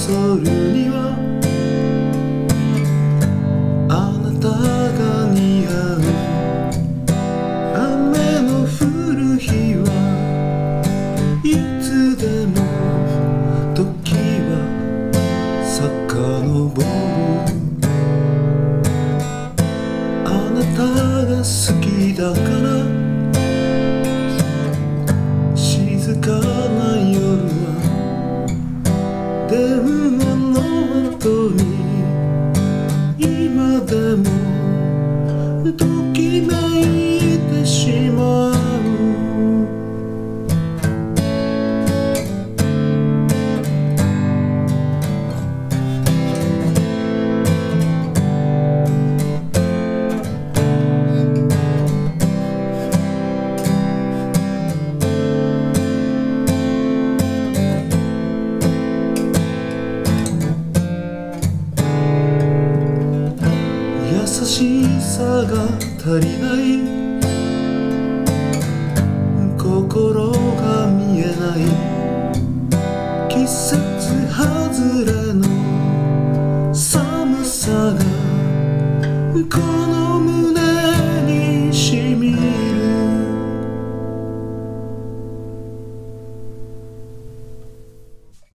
そるにはあなたが似合う。雨の降る日はいつでも時は遡る。あなたが好きだから静かな夜は電話の後に今でもときめいてしまう。優しさが足りない、心が見えない、季節外れの寒さが